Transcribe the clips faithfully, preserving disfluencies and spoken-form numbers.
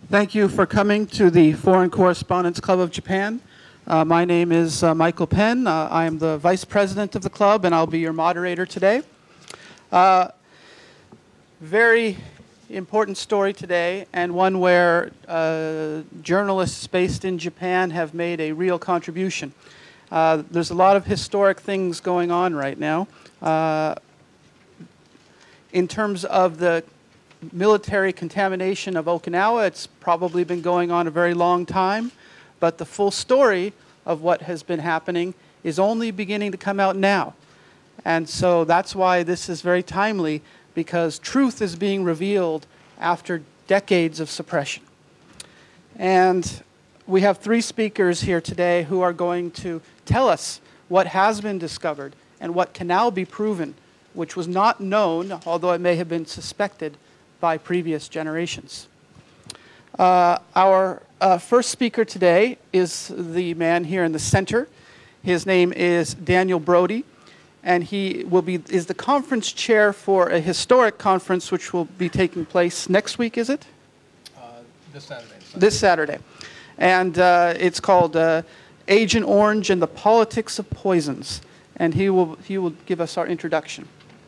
Thank you for coming to the Foreign Correspondents Club of Japan. Uh, my name is uh, Michael Penn. Uh, I am the vice president of the club, and I'll be your moderator today. Uh, very important story today, and one where uh, journalists based in Japan have made a real contribution. Uh, there's a lot of historic things going on right now. Uh, in terms of the military contamination of Okinawa, it's probably been going on a very long time, but the full story of what has been happening is only beginning to come out now. And so that's why this is very timely, because truth is being revealed after decades of suppression. And we have three speakers here today who are going to tell us what has been discovered and what can now be proven, which was not known, although it may have been suspected, by previous generations. Uh, our uh, first speaker today is the man here in the center. His name is Daniel Broudy, and he will be is the conference chair for a historic conference which will be taking place next week, is it? Uh, this Saturday. Saturday. This Saturday. And uh, it's called uh, Agent Orange and the Politics of Poisons. And he will, he will give us our introduction.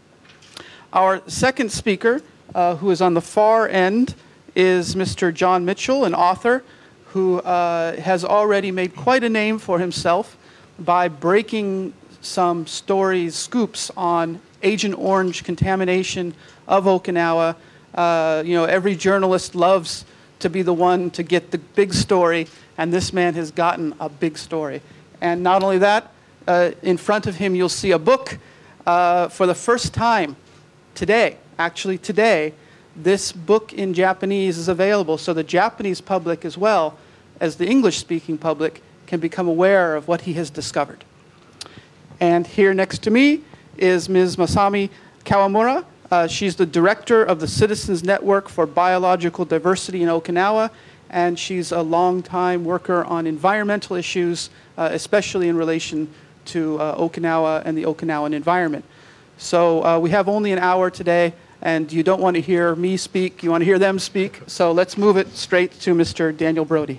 Our second speaker, Uh, who is on the far end, is Mister John Mitchell, an author who uh, has already made quite a name for himself by breaking some stories, scoops on Agent Orange contamination of Okinawa. Uh, you know, every journalist loves to be the one to get the big story, and this man has gotten a big story. And not only that, uh, in front of him you'll see a book uh, for the first time today. Actually, today, this book in Japanese is available, so the Japanese public as well as the English-speaking public can become aware of what he has discovered. And here next to me is Miz Masami Kawamura. Uh, she's the director of the Citizens Network for Biological Diversity in Okinawa, and she's a long-time worker on environmental issues, uh, especially in relation to uh, Okinawa and the Okinawan environment. So uh, we have only an hour today, and you don't want to hear me speak, you want to hear them speak. So let's move it straight to Mister Daniel Broudy.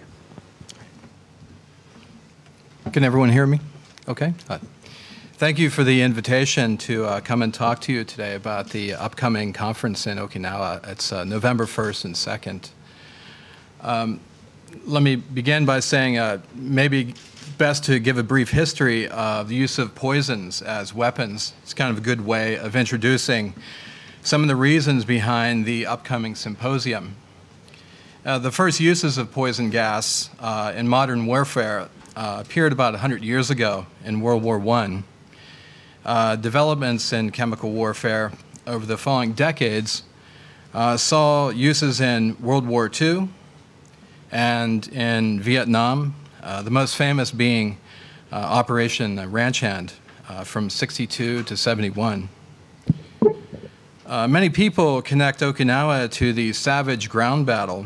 Can everyone hear me? Okay. Uh, thank you for the invitation to uh, come and talk to you today about the upcoming conference in Okinawa. It's uh, November first and second. Um, let me begin by saying uh, maybe best to give a brief history of the use of poisons as weapons. It's kind of a good way of introducing some of the reasons behind the upcoming symposium. Uh, the first uses of poison gas uh, in modern warfare uh, appeared about one hundred years ago in World War One. Uh, developments in chemical warfare over the following decades uh, saw uses in World War Two and in Vietnam, uh, the most famous being uh, Operation Ranch Hand uh, from sixty-two to seventy-one. Uh, many people connect Okinawa to the savage ground battle,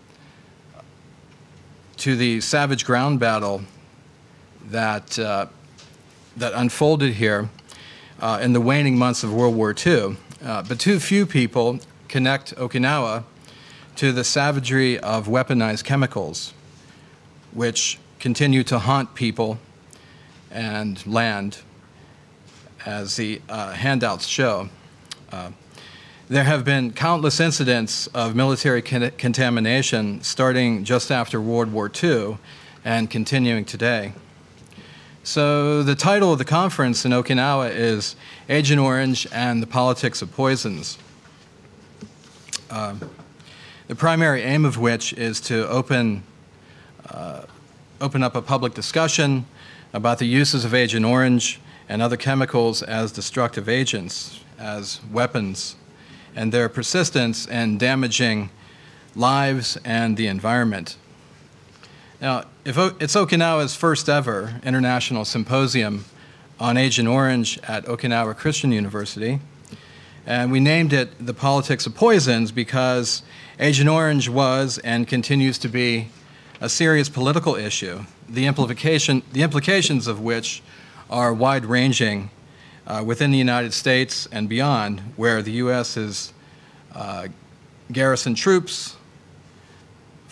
to the savage ground battle that, uh, that unfolded here uh, in the waning months of World War Two. Uh, but too few people connect Okinawa to the savagery of weaponized chemicals, which continue to haunt people and land, as the uh, handouts show. Uh, there have been countless incidents of military con contamination starting just after World War Two and continuing today. So the title of the conference in Okinawa is Agent Orange and the Politics of Poisons. Uh, the primary aim of which is to open, uh, open up a public discussion about the uses of Agent Orange and other chemicals as destructive agents, as weapons, and their persistence in damaging lives and the environment. Now, if o it's Okinawa's first ever international symposium on Agent Orange at Okinawa Christian University, and we named it The Politics of Poisons because Agent Orange was and continues to be a serious political issue, the, implication, the implications of which are wide-ranging uh, within the United States and beyond, where the U S has uh, garrisoned troops,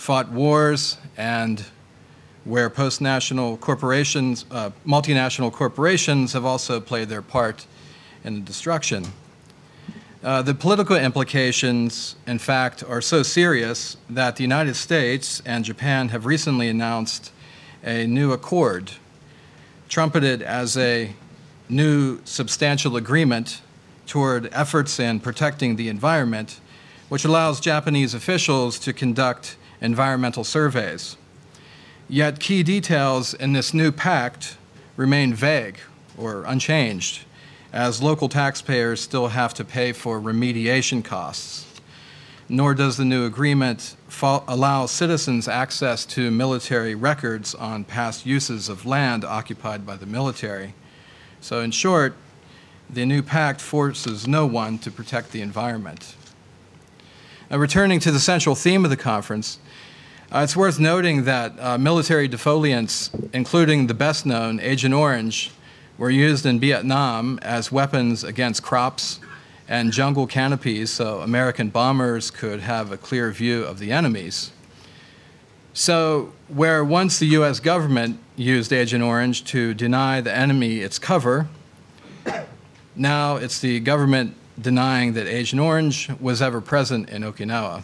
fought wars, and where post-national corporations, uh, multinational corporations have also played their part in the destruction. Uh, the political implications, in fact, are so serious that the United States and Japan have recently announced a new accord, trumpeted as a new substantial agreement toward efforts in protecting the environment, which allows Japanese officials to conduct environmental surveys. Yet key details in this new pact remain vague or unchanged, as local taxpayers still have to pay for remediation costs. Nor does the new agreement allow citizens access to military records on past uses of land occupied by the military. So in short, the new pact forces no one to protect the environment. Now, returning to the central theme of the conference, uh, it's worth noting that uh, military defoliants, including the best known, Agent Orange, were used in Vietnam as weapons against crops and jungle canopies so American bombers could have a clear view of the enemies. So where once the U S government used Agent Orange to deny the enemy its cover, now it's the government denying that Agent Orange was ever present in Okinawa.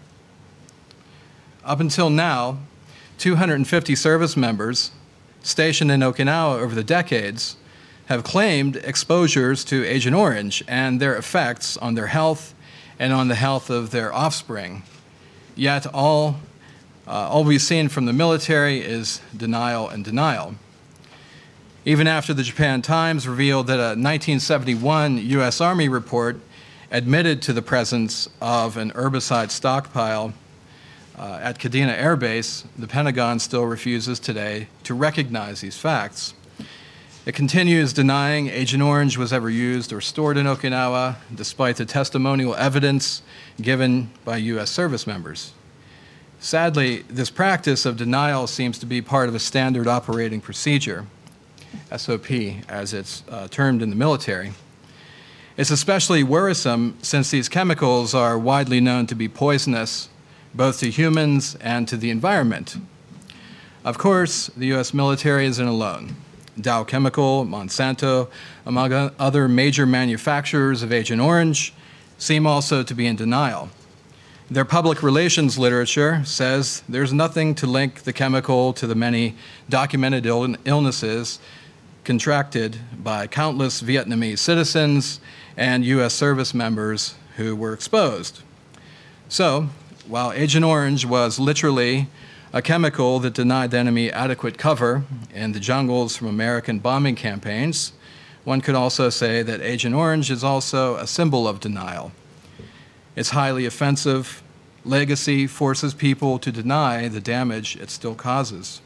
Up until now, two hundred fifty service members stationed in Okinawa over the decades have claimed exposures to Agent Orange and their effects on their health and on the health of their offspring. Yet all, uh, all we've seen from the military is denial and denial. Even after the Japan Times revealed that a nineteen seventy-one U S Army report admitted to the presence of an herbicide stockpile uh, at Kadena Air Base, the Pentagon still refuses today to recognize these facts. It continues denying Agent Orange was ever used or stored in Okinawa, despite the testimonial evidence given by U S service members. Sadly, this practice of denial seems to be part of a standard operating procedure, S O P, as it's uh, termed in the military. It's especially worrisome since these chemicals are widely known to be poisonous, both to humans and to the environment. Of course, the U S military isn't alone. Dow Chemical, Monsanto, among other major manufacturers of Agent Orange, seem also to be in denial. Their public relations literature says there's nothing to link the chemical to the many documented ill illnesses contracted by countless Vietnamese citizens and U S service members who were exposed. So, while Agent Orange was literally a chemical that denied the enemy adequate cover in the jungles from American bombing campaigns, one could also say that Agent Orange is also a symbol of denial. Its highly offensive legacy forces people to deny the damage it still causes.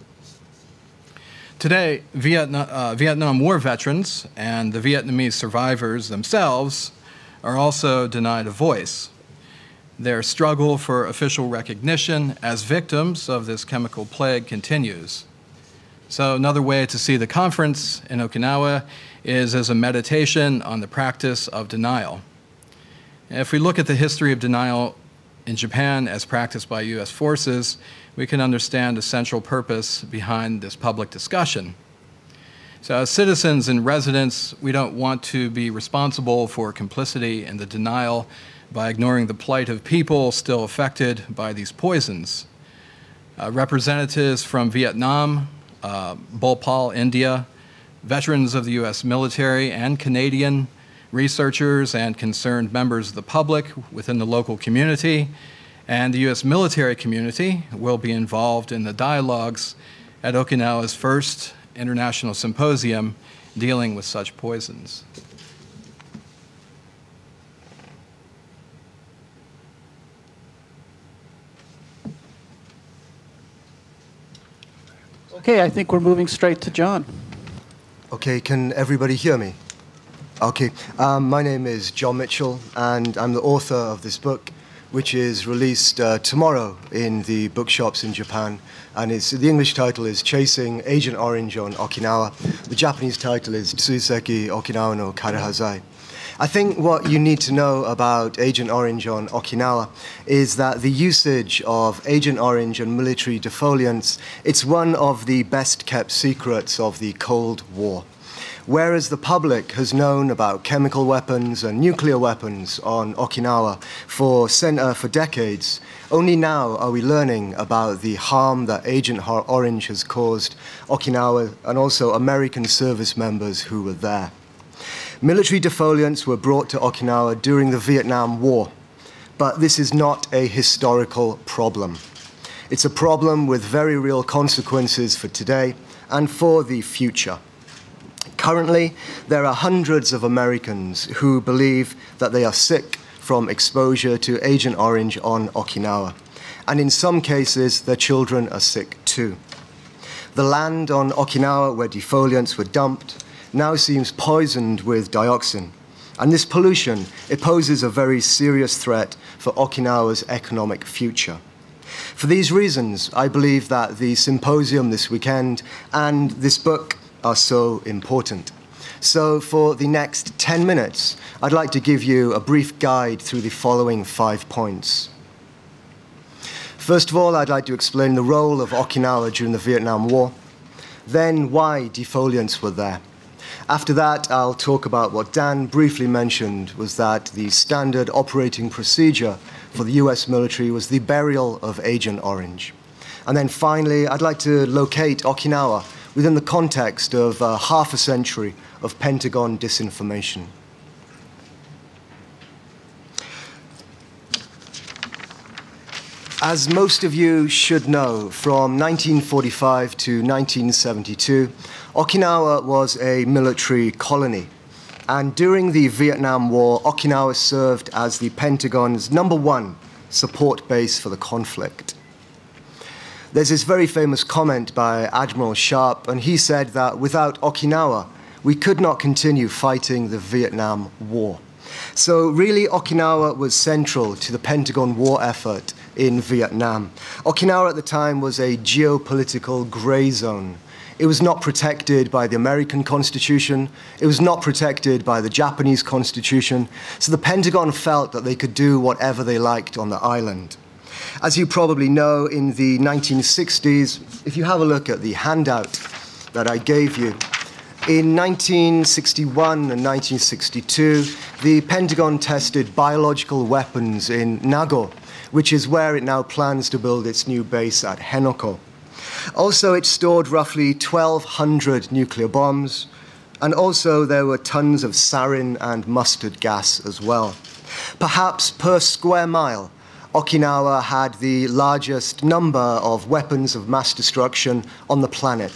Today, Vietnam, uh, Vietnam War veterans and the Vietnamese survivors themselves are also denied a voice. Their struggle for official recognition as victims of this chemical plague continues. So another way to see the conference in Okinawa is as a meditation on the practice of denial. If we look at the history of denial in Japan as practiced by U S forces, we can understand the central purpose behind this public discussion. So as citizens and residents, we don't want to be responsible for complicity in the denial by ignoring the plight of people still affected by these poisons. Uh, representatives from Vietnam, uh, Bhopal, India, veterans of the U S military and Canadian, researchers and concerned members of the public within the local community, and the U S military community will be involved in the dialogues at Okinawa's first international symposium dealing with such poisons. Okay, I think we're moving straight to John. Okay, can everybody hear me? Okay, um, my name is John Mitchell, and I'm the author of this book, which is released uh, tomorrow in the bookshops in Japan. And it's, the English title is Chasing Agent Orange on Okinawa. The Japanese title is Tsuiseki Okinawa no Karehazai. I think what you need to know about Agent Orange on Okinawa is that the usage of Agent Orange and military defoliants, it's one of the best kept secrets of the Cold War. Whereas the public has known about chemical weapons and nuclear weapons on Okinawa for, uh, for decades, only now are we learning about the harm that Agent Orange has caused Okinawa and also American service members who were there. Military defoliants were brought to Okinawa during the Vietnam War, but this is not a historical problem. It's a problem with very real consequences for today and for the future. Currently, there are hundreds of Americans who believe that they are sick from exposure to Agent Orange on Okinawa, and in some cases, their children are sick too. The land on Okinawa where defoliants were dumped now seems poisoned with dioxin, and this pollution, it poses a very serious threat for Okinawa's economic future. For these reasons, I believe that the symposium this weekend and this book are so important. So for the next ten minutes, I'd like to give you a brief guide through the following five points. First of all, I'd like to explain the role of Okinawa during the Vietnam War, then why defoliants were there. After that, I'll talk about what Dan briefly mentioned, was that the standard operating procedure for the U S military was the burial of Agent Orange. And then finally, I'd like to locate Okinawa within the context of uh, half a century of Pentagon disinformation. As most of you should know, from nineteen forty-five to nineteen seventy-two, Okinawa was a military colony. And during the Vietnam War, Okinawa served as the Pentagon's number one support base for the conflict. There's this very famous comment by Admiral Sharp, and he said that without Okinawa, we could not continue fighting the Vietnam War. So really, Okinawa was central to the Pentagon war effort in Vietnam. Okinawa at the time was a geopolitical gray zone. It was not protected by the American Constitution. It was not protected by the Japanese Constitution. So the Pentagon felt that they could do whatever they liked on the island. As you probably know, in the nineteen sixties, if you have a look at the handout that I gave you, in nineteen sixty-one and nineteen sixty-two, the Pentagon tested biological weapons in Nago, which is where it now plans to build its new base at Henoko. Also, it stored roughly twelve hundred nuclear bombs, and also there were tons of sarin and mustard gas as well. Perhaps per square mile, Okinawa had the largest number of weapons of mass destruction on the planet.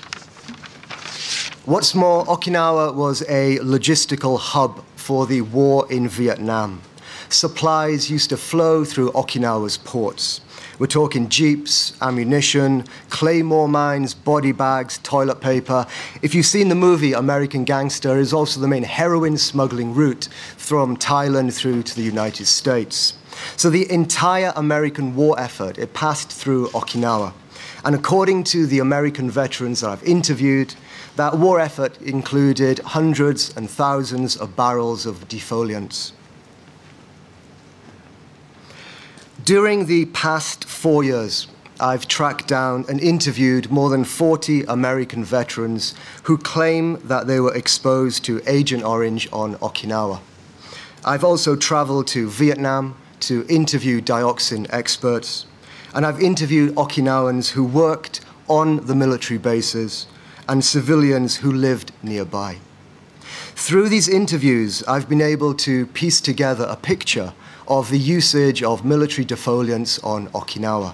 What's more, Okinawa was a logistical hub for the war in Vietnam. Supplies used to flow through Okinawa's ports. We're talking jeeps, ammunition, claymore mines, body bags, toilet paper. If you've seen the movie American Gangster, it's also the main heroin smuggling route from Thailand through to the United States. So the entire American war effort, it passed through Okinawa. And according to the American veterans that I've interviewed, that war effort included hundreds and thousands of barrels of defoliants. During the past four years, I've tracked down and interviewed more than forty American veterans who claim that they were exposed to Agent Orange on Okinawa. I've also traveled to Vietnam to interview dioxin experts, and I've interviewed Okinawans who worked on the military bases and civilians who lived nearby. Through these interviews, I've been able to piece together a picture of the usage of military defoliants on Okinawa.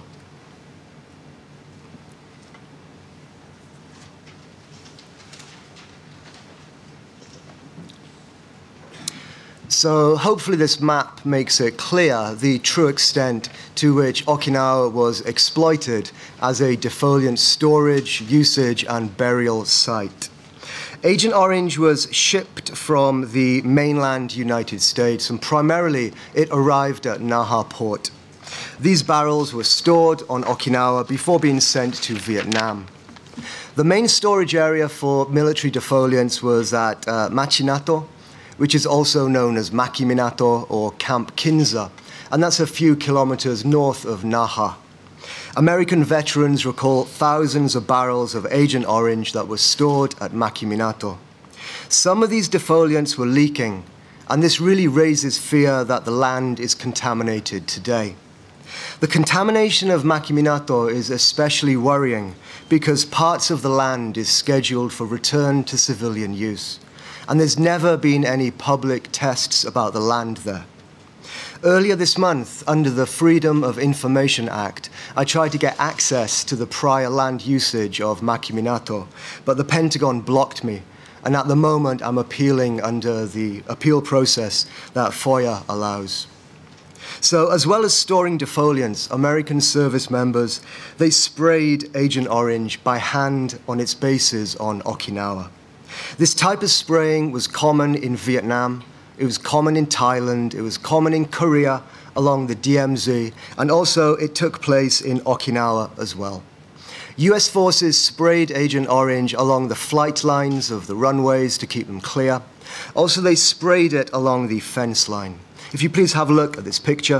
So hopefully this map makes it clear the true extent to which Okinawa was exploited as a defoliant storage, usage, and burial site. Agent Orange was shipped from the mainland United States, and primarily it arrived at Naha Port. These barrels were stored on Okinawa before being sent to Vietnam. The main storage area for military defoliants was at uh, Machinato, which is also known as Makiminato or Camp Kinza, and that's a few kilometers north of Naha. American veterans recall thousands of barrels of Agent Orange that were stored at Makiminato. Some of these defoliants were leaking, and this really raises fear that the land is contaminated today. The contamination of Makiminato is especially worrying because parts of the land is scheduled for return to civilian use, and there's never been any public tests about the land there. Earlier this month, under the Freedom of Information Act, I tried to get access to the prior land usage of Makiminato, but the Pentagon blocked me, and at the moment I'm appealing under the appeal process that FOIA allows. So, as well as storing defoliants, American service members, they sprayed Agent Orange by hand on its bases on Okinawa. This type of spraying was common in Vietnam, it was common in Thailand, it was common in Korea, along the D M Z, and also it took place in Okinawa as well. U S forces sprayed Agent Orange along the flight lines of the runways to keep them clear. Also, they sprayed it along the fence line. If you please have a look at this picture.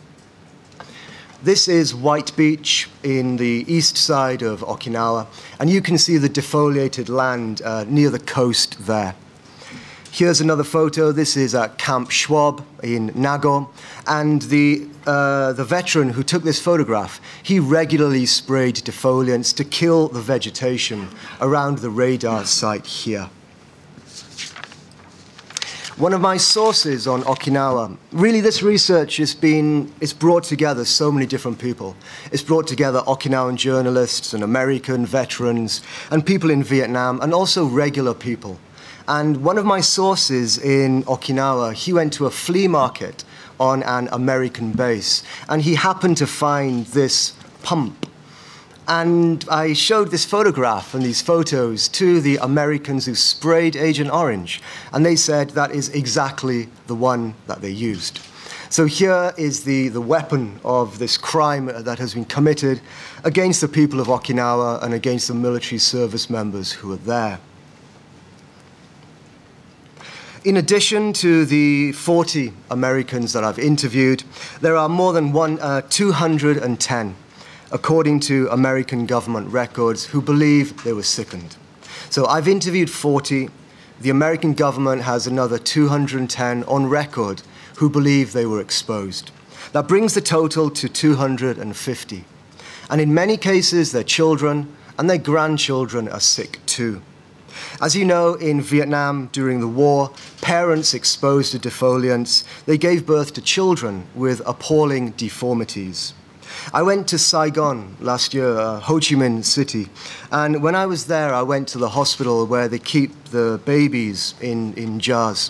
This is White Beach in the east side of Okinawa, and you can see the defoliated land uh, near the coast there. Here's another photo. This is at Camp Schwab in Nago, and the, uh, the veteran who took this photograph, he regularly sprayed defoliants to kill the vegetation around the radar site here. One of my sources on Okinawa, really this research has been, it's brought together so many different people. It's brought together Okinawan journalists and American veterans and people in Vietnam and also regular people. And one of my sources in Okinawa, he went to a flea market on an American base, and he happened to find this pump. And I showed this photograph and these photos to the Americans who sprayed Agent Orange, and they said that is exactly the one that they used. So here is the, the weapon of this crime that has been committed against the people of Okinawa and against the military service members who are there. In addition to the forty Americans that I've interviewed, there are more than one, uh, two hundred ten, according to American government records, who believe they were sickened. So I've interviewed forty. The American government has another two hundred ten on record who believe they were exposed. That brings the total to two hundred fifty. And in many cases, their children and their grandchildren are sick too. As you know, in Vietnam during the war, parents exposed to defoliants, they gave birth to children with appalling deformities. I went to Saigon last year, uh, Ho Chi Minh City, and when I was there, I went to the hospital where they keep the babies in, in jars.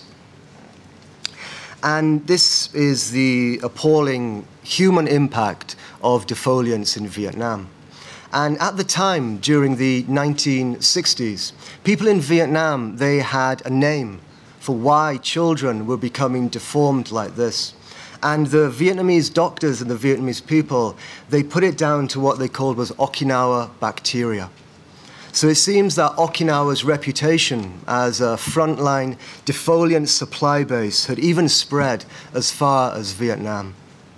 And this is the appalling human impact of defoliants in Vietnam. And at the time, during the nineteen sixties, people in Vietnam, they had a name for why children were becoming deformed like this. And the Vietnamese doctors and the Vietnamese people, they put it down to what they called was Okinawa bacteria. So it seems that Okinawa's reputation as a frontline defoliant supply base had even spread as far as Vietnam.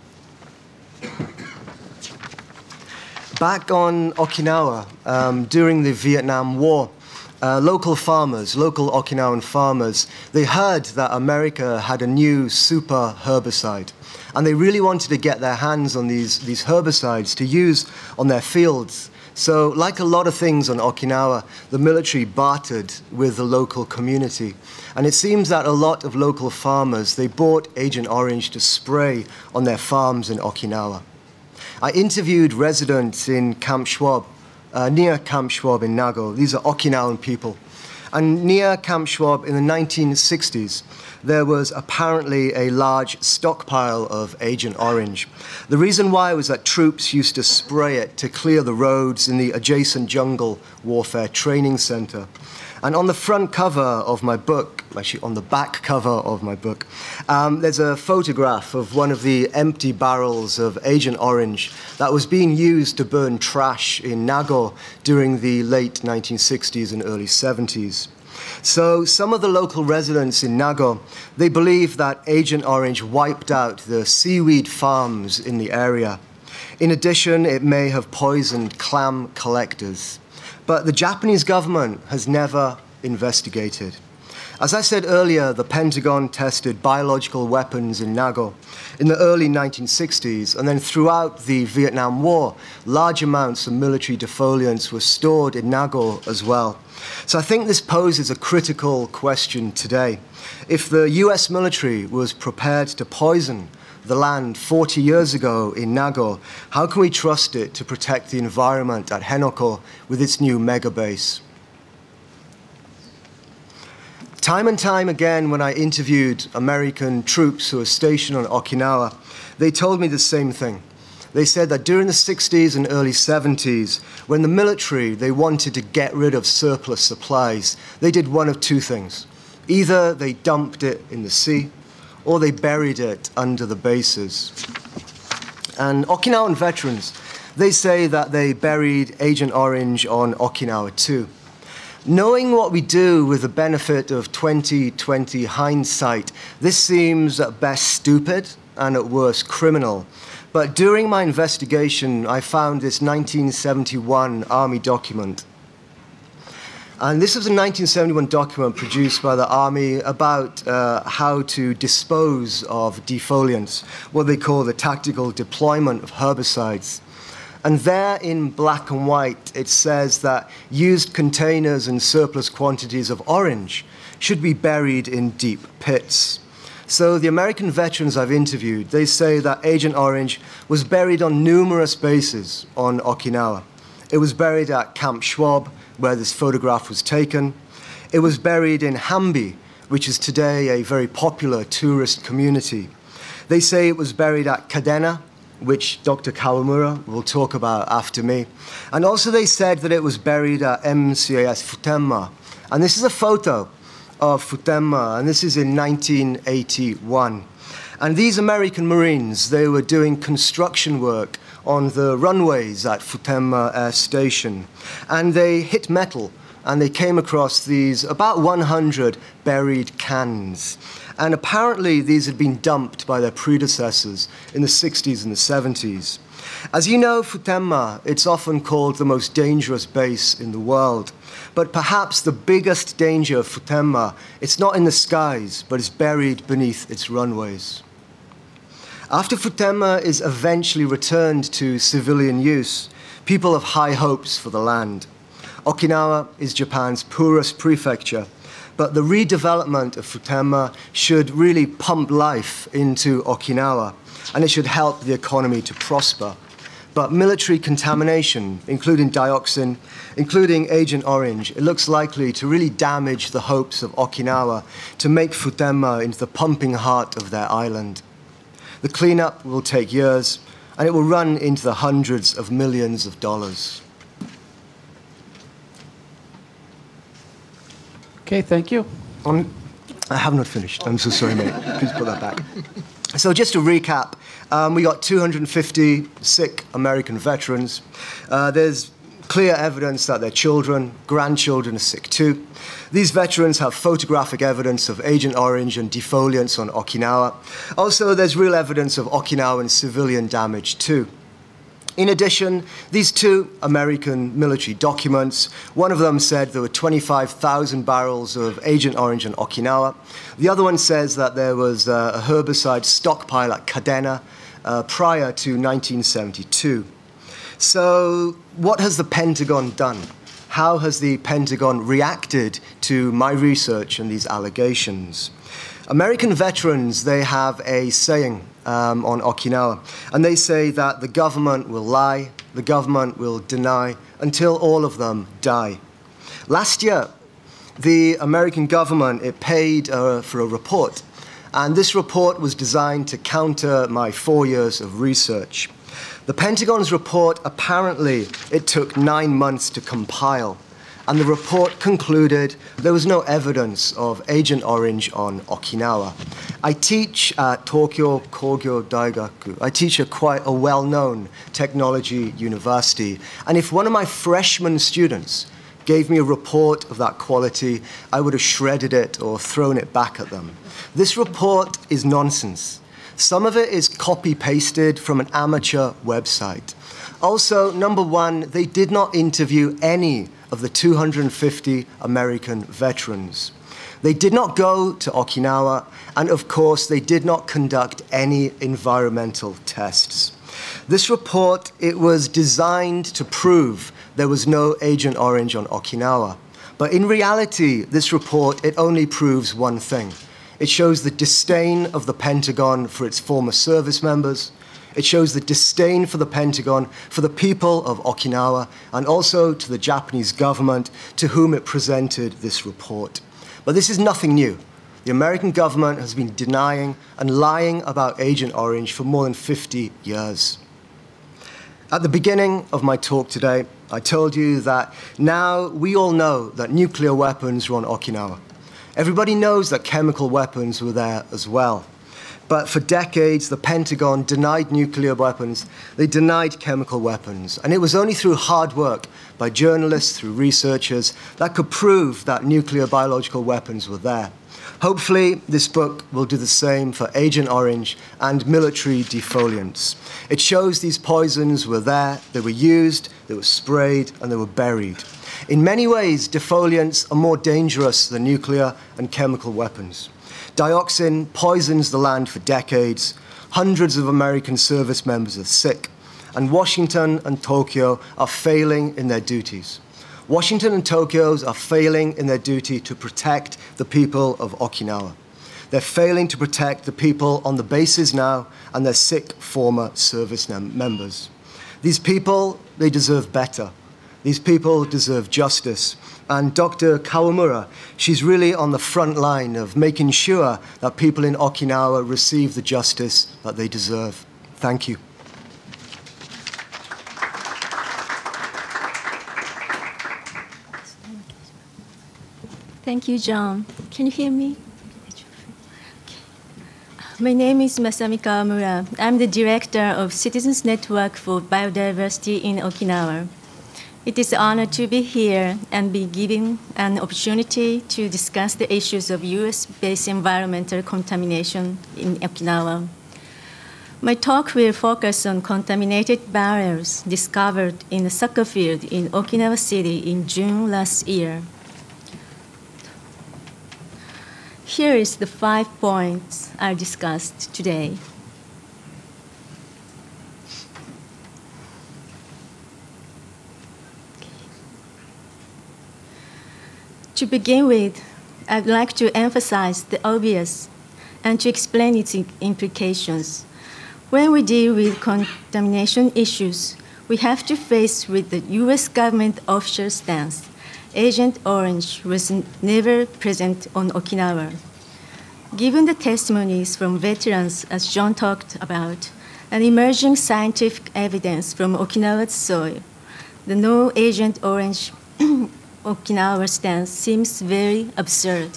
Back on Okinawa, um, during the Vietnam War, uh, local farmers, local Okinawan farmers, they heard that America had a new super herbicide. And they really wanted to get their hands on these, these herbicides to use on their fields. So, like a lot of things on Okinawa, the military bartered with the local community. And it seems that a lot of local farmers, they bought Agent Orange to spray on their farms in Okinawa. I interviewed residents in Camp Schwab, uh, near Camp Schwab in Nago. These are Okinawan people. And near Camp Schwab in the nineteen sixties, there was apparently a large stockpile of Agent Orange. The reason why was that troops used to spray it to clear the roads in the adjacent jungle warfare training center. And on the front cover of my book, actually on the back cover of my book, um, there's a photograph of one of the empty barrels of Agent Orange that was being used to burn trash in Nago during the late nineteen sixties and early seventies. So some of the local residents in Nago, they believe that Agent Orange wiped out the seaweed farms in the area. In addition, it may have poisoned clam collectors. But the Japanese government has never investigated. As I said earlier, the Pentagon tested biological weapons in Nago in the early nineteen sixties, and then throughout the Vietnam War, large amounts of military defoliants were stored in Nago as well. So I think this poses a critical question today. If the U S military was prepared to poison the land forty years ago in Nago, how can we trust it to protect the environment at Henoko with its new mega base? Time and time again, when I interviewed American troops who were stationed on Okinawa, they told me the same thing. They said that during the sixties and early seventies, when the military, they wanted to get rid of surplus supplies, they did one of two things. Either they dumped it in the sea, or they buried it under the bases. And Okinawan veterans, they say that they buried Agent Orange on Okinawa too. Knowing what we do with the benefit of twenty twenty hindsight, this seems at best stupid and at worst criminal. But during my investigation, I found this nineteen seventy-one Army document. And this was a nineteen seventy-one document produced by the Army about uh, how to dispose of defoliants, what they call the tactical deployment of herbicides. And there in black and white, it says that used containers and surplus quantities of orange should be buried in deep pits. So the American veterans I've interviewed, they say that Agent Orange was buried on numerous bases on Okinawa. It was buried at Camp Schwab, where this photograph was taken. It was buried in Hambi, which is today a very popular tourist community. They say it was buried at Kadena, which Doctor Kawamura will talk about after me. And also they said that it was buried at M C A S Futenma. And this is a photo of Futenma, and this is in nineteen eighty-one. And these American Marines, they were doing construction work on the runways at Futenma Air Station. And they hit metal, and they came across these about one hundred buried cans. And apparently these had been dumped by their predecessors in the sixties and the seventies. As you know, Futenma, it's often called the most dangerous base in the world. But perhaps the biggest danger of Futenma, it's not in the skies, but it's buried beneath its runways. After Futenma is eventually returned to civilian use, people have high hopes for the land. Okinawa is Japan's poorest prefecture, but the redevelopment of Futenma should really pump life into Okinawa, and it should help the economy to prosper. But military contamination, including dioxin, including Agent Orange, it looks likely to really damage the hopes of Okinawa to make Futenma into the pumping heart of their island. The cleanup will take years, and it will run into the hundreds of millions of dollars. Okay, thank you. Um, I have not finished. I'm so sorry, mate. Please put that back. So just to recap, um, we got two hundred fifty sick American veterans. Uh, there's clear evidence that their children, grandchildren are sick too. These veterans have photographic evidence of Agent Orange and defoliants on Okinawa. Also, there's real evidence of Okinawan civilian damage too. In addition, these two American military documents, one of them said there were twenty-five thousand barrels of Agent Orange on Okinawa. The other one says that there was a herbicide stockpile at Kadena uh, prior to nineteen seventy-two. So what has the Pentagon done? How has the Pentagon reacted to my research and these allegations? American veterans, they have a saying um, on Okinawa, and they say that the government will lie, the government will deny, until all of them die. Last year, the American government, it paid uh, for a report, and this report was designed to counter my four years of research. The Pentagon's report, apparently, it took nine months to compile. And the report concluded there was no evidence of Agent Orange on Okinawa. I teach at Tokyo Kogyo Daigaku. I teach at quite a well-known technology university. And if one of my freshman students gave me a report of that quality, I would have shredded it or thrown it back at them. This report is nonsense. Some of it is copy-pasted from an amateur website. Also, number one, they did not interview any of the two hundred fifty American veterans. They did not go to Okinawa, and of course, they did not conduct any environmental tests. This report, it was designed to prove there was no Agent Orange on Okinawa. But in reality, this report, it only proves one thing. It shows the disdain of the Pentagon for its former service members. It shows the disdain for the Pentagon for the people of Okinawa, and also to the Japanese government to whom it presented this report. But this is nothing new. The American government has been denying and lying about Agent Orange for more than fifty years. At the beginning of my talk today, I told you that now we all know that nuclear weapons were on Okinawa. Everybody knows that chemical weapons were there as well. But for decades, the Pentagon denied nuclear weapons. They denied chemical weapons. And it was only through hard work by journalists, through researchers, that could prove that nuclear biological weapons were there. Hopefully, this book will do the same for Agent Orange and military defoliants. It shows these poisons were there, they were used, they were sprayed, and they were buried. In many ways, defoliants are more dangerous than nuclear and chemical weapons. Dioxin poisons the land for decades. Hundreds of American service members are sick, and Washington and Tokyo are failing in their duties. Washington and Tokyo are failing in their duty to protect the people of Okinawa. They're failing to protect the people on the bases now and their sick former service members. These people, they deserve better. These people deserve justice. And Doctor Kawamura, she's really on the front line of making sure that people in Okinawa receive the justice that they deserve. Thank you. Thank you, John. Can you hear me? My name is Masami Kawamura. I'm the director of Citizens Network for Biodiversity in Okinawa. It is an honor to be here and be given an opportunity to discuss the issues of U S-based environmental contamination in Okinawa. My talk will focus on contaminated barrels discovered in a soccer field in Okinawa City in June last year. Here is the five points I discussed today. To begin with, I'd like to emphasize the obvious and to explain its implications. When we deal with contamination issues, we have to face with the U S government official stance. Agent Orange was never present on Okinawa. Given the testimonies from veterans, as John talked about, and emerging scientific evidence from Okinawa's soil, the no Agent Orange Okinawa stance seems very absurd.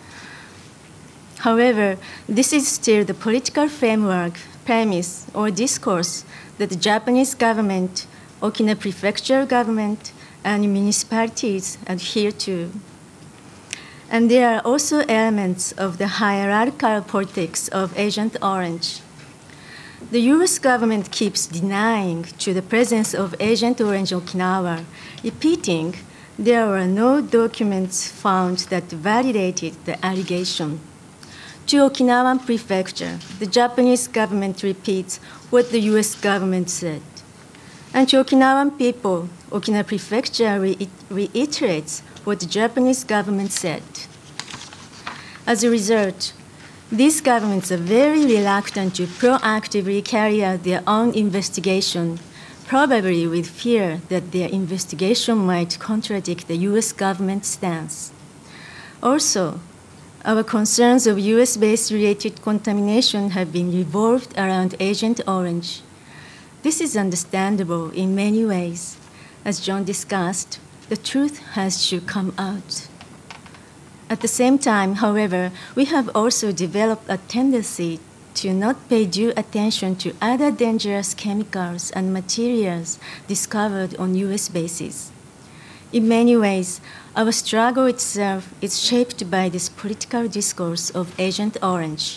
However, this is still the political framework, premise, or discourse that the Japanese government, Okinawa prefecture government, and municipalities adhere to. And there are also elements of the hierarchical politics of Agent Orange. The U S government keeps denying to the presence of Agent Orange Okinawa, repeating there were no documents found that validated the allegation. To Okinawa prefecture, the Japanese government repeats what the U S government said. And to Okinawan people, Okinawa prefecture re reiterates what the Japanese government said. As a result, these governments are very reluctant to proactively carry out their own investigation, probably with fear that their investigation might contradict the U S government's stance. Also, our concerns of U S-based related contamination have been revolved around Agent Orange. This is understandable in many ways. As John discussed, the truth has to come out. At the same time, however, we have also developed a tendency to not pay due attention to other dangerous chemicals and materials discovered on U S bases. In many ways, our struggle itself is shaped by this political discourse of Agent Orange.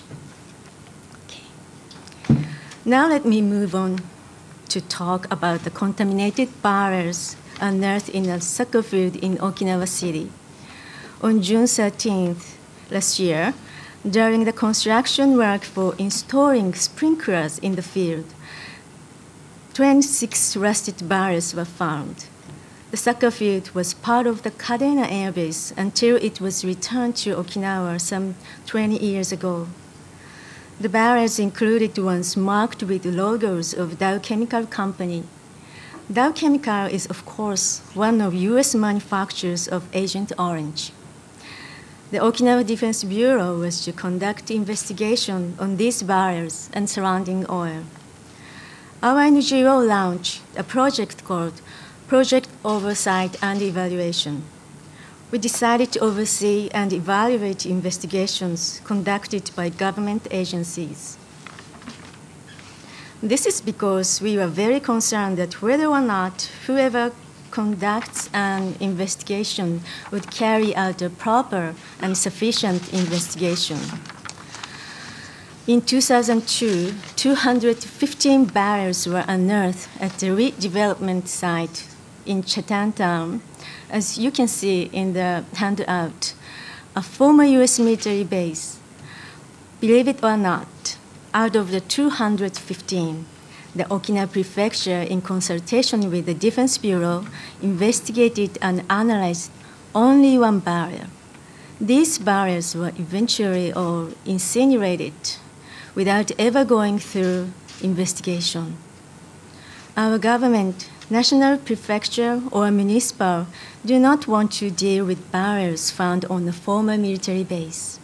Okay. Now let me move on to talk about the contaminated barrels unearthed in a soccer field in Okinawa City. On June thirteenth last year, during the construction work for installing sprinklers in the field, twenty-six rusted barrels were found. The soccer field was part of the Kadena Air Base until it was returned to Okinawa some twenty years ago. The barrels included ones marked with logos of Dow Chemical Company. Dow Chemical is, of course, one of U S manufacturers of Agent Orange. The Okinawa Defense Bureau was to conduct investigation on these barrels and surrounding oil. Our N G O launched a project called Project Oversight and Evaluation. We decided to oversee and evaluate investigations conducted by government agencies. This is because we were very concerned that whether or not whoever conducts an investigation would carry out a proper and sufficient investigation. In two thousand two, two hundred fifteen barrels were unearthed at the redevelopment site in Chinatown, as you can see in the handout, a former U S military base. Believe it or not, out of the two hundred fifteen, the Okinawa Prefecture, in consultation with the Defense Bureau, investigated and analyzed only one barrel. These barrels were eventually all incinerated without ever going through investigation. Our government, national prefecture or municipal, do not want to deal with barrels found on a former military base.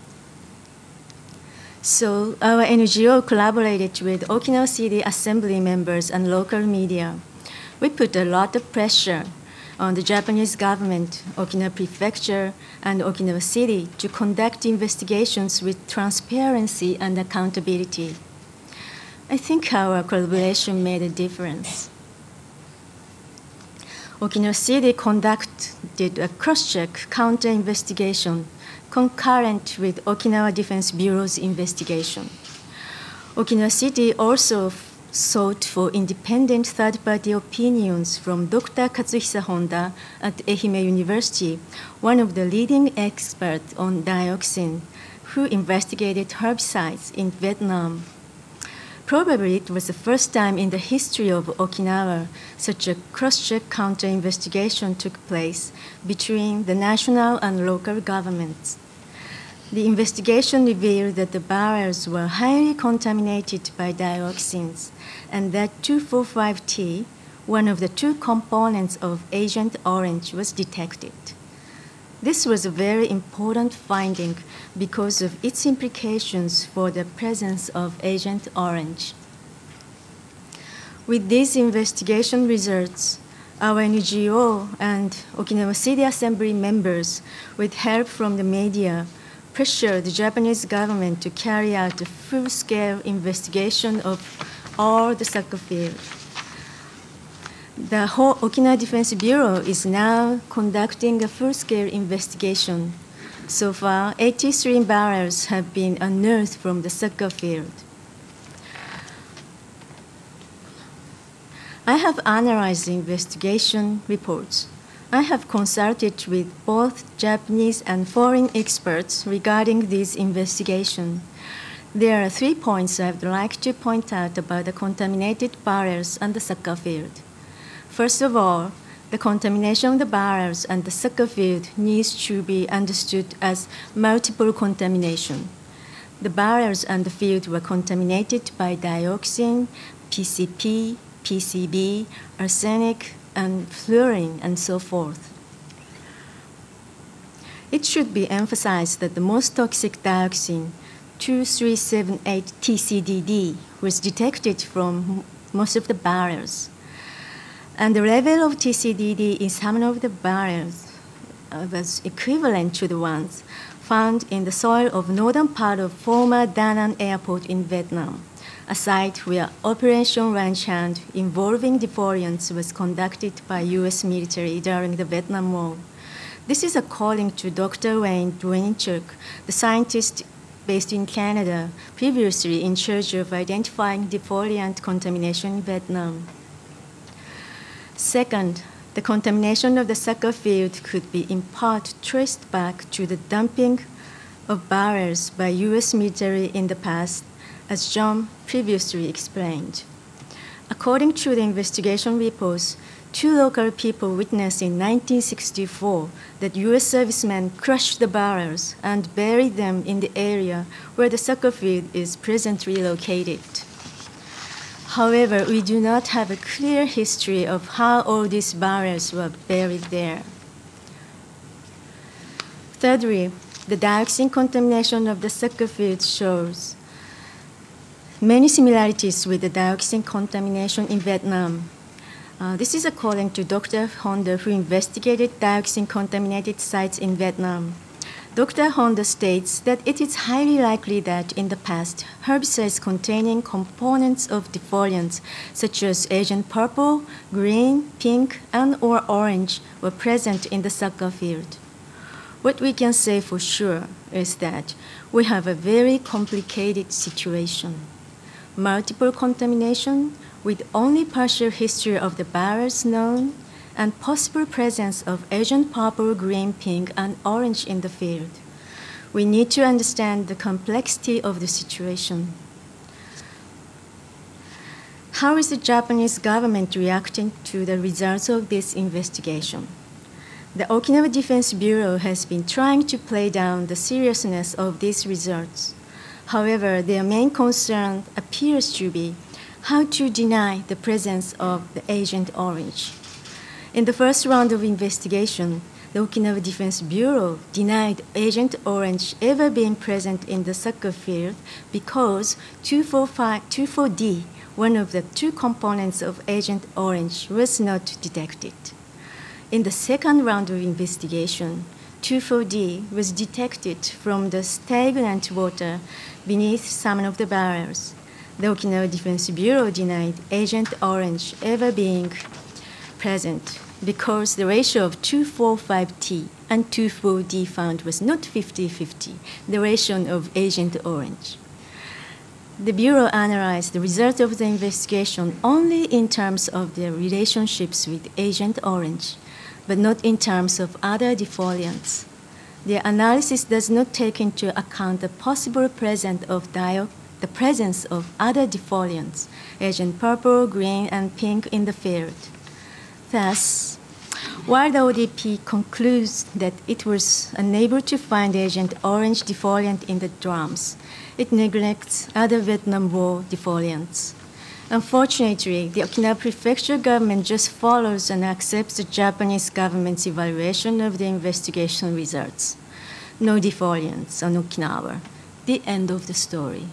So our N G O collaborated with Okinawa City Assembly members and local media. We put a lot of pressure on the Japanese government, Okinawa Prefecture, and Okinawa City to conduct investigations with transparency and accountability. I think our collaboration made a difference. Okinawa City conducted a cross-check counter-investigation concurrent with Okinawa Defense Bureau's investigation. Okinawa City also sought for independent third-party opinions from Doctor Katsuhisa Honda at Ehime University, one of the leading experts on dioxin, who investigated herbicides in Vietnam. Probably it was the first time in the history of Okinawa such a cross-check counter-investigation took place between the national and local governments. The investigation revealed that the barrels were highly contaminated by dioxins and that two forty-five T, one of the two components of Agent Orange, was detected. This was a very important finding because of its implications for the presence of Agent Orange. With these investigation results, our N G O and Okinawa City Assembly members, with help from the media, pressured the Japanese government to carry out a full-scale investigation of all the soccer field. The whole Okinawa Defense Bureau is now conducting a full-scale investigation. So far, eighty-three barrels have been unearthed from the soccer field. I have analyzed the investigation reports. I have consulted with both Japanese and foreign experts regarding this investigation. There are three points I would like to point out about the contaminated barrels and the soccer field. First of all, the contamination of the barrels and the soccer field needs to be understood as multiple contamination. The barrels and the field were contaminated by dioxin, P C P, P C B, arsenic, and fluorine, and so forth. It should be emphasized that the most toxic dioxin, two three seven eight T C D D, was detected from most of the barrels. And the level of T C D D in some of the barrels uh, was equivalent to the ones found in the soil of northern part of former Da Nang Airport in Vietnam. a site where Operation Ranch Hand involving defoliants was conducted by U S military during the Vietnam War. This is according to Doctor Wayne Dwaynichuk, the scientist based in Canada, previously in charge of identifying defoliant contamination in Vietnam. Second, the contamination of the soccer field could be in part traced back to the dumping of barrels by U S military in the past, as John previously explained. According to the investigation reports, two local people witnessed in nineteen sixty-four that U S servicemen crushed the barrels and buried them in the area where the soccer field is presently located. However, we do not have a clear history of how all these barrels were buried there. Thirdly, the dioxin contamination of the soccer field shows many similarities with the dioxin contamination in Vietnam. Uh, this is according to Doctor Honda, who investigated dioxin-contaminated sites in Vietnam. Doctor Honda states that it is highly likely that in the past, herbicides containing components of defoliants such as Agent Purple, green, pink, and or orange were present in the soccer field. What we can say for sure is that we have a very complicated situation. Multiple contamination with only partial history of the barrels known, and possible presence of Agent Purple, green, pink, and orange in the field. We need to understand the complexity of the situation. How is the Japanese government reacting to the results of this investigation? The Okinawa Defense Bureau has been trying to play down the seriousness of these results. However, their main concern appears to be how to deny the presence of the Agent Orange. In the first round of investigation, the Okinawa Defense Bureau denied Agent Orange ever being present in the soccer field because two four D, one of the two components of Agent Orange, was not detected. In the second round of investigation, two four D was detected from the stagnant water beneath some of the barrels. The Okinawa Defense Bureau denied Agent Orange ever being present because the ratio of two forty-five T and two four D found was not fifty fifty, the ratio of Agent Orange. The Bureau analyzed the result of the investigation only in terms of their relationships with Agent Orange, but not in terms of other defoliants. Their analysis does not take into account the possible presence of dio the presence of other defoliants, Agent Purple, green, and pink in the field. Thus, while the O D P concludes that it was unable to find Agent Orange defoliant in the drums, it neglects other Vietnam War defoliants. Unfortunately, the Okinawa Prefecture government just follows and accepts the Japanese government's evaluation of the investigation results. No defoliants on Okinawa. The end of the story.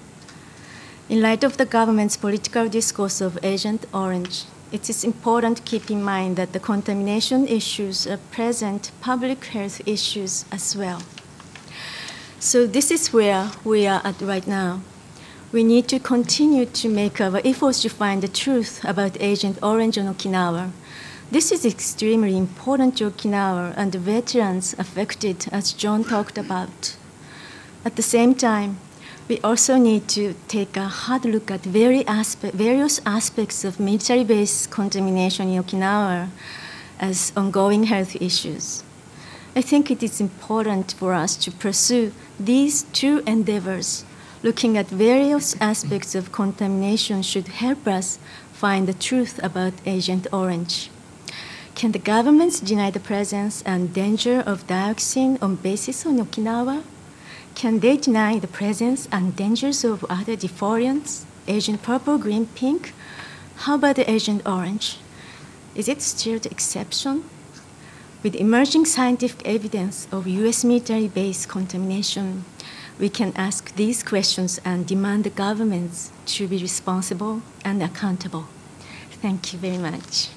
In light of the government's political discourse of Agent Orange, it is important to keep in mind that the contamination issues are present public health issues as well. So this is where we are at right now. We need to continue to make our efforts to find the truth about Agent Orange on Okinawa. This is extremely important to Okinawa and the veterans affected, as John talked about. At the same time, we also need to take a hard look at very aspe- various aspects of military-based contamination in Okinawa as ongoing health issues. I think it is important for us to pursue these two endeavors. Looking at various aspects of contamination should help us find the truth about Agent Orange. Can the governments deny the presence and danger of dioxin on basis on Okinawa? Can they deny the presence and dangers of other defoliants, Agent Purple, green, pink? How about the Agent Orange? Is it still the exception? With emerging scientific evidence of U S military-based contamination, we can ask these questions and demand the governments to be responsible and accountable. Thank you very much.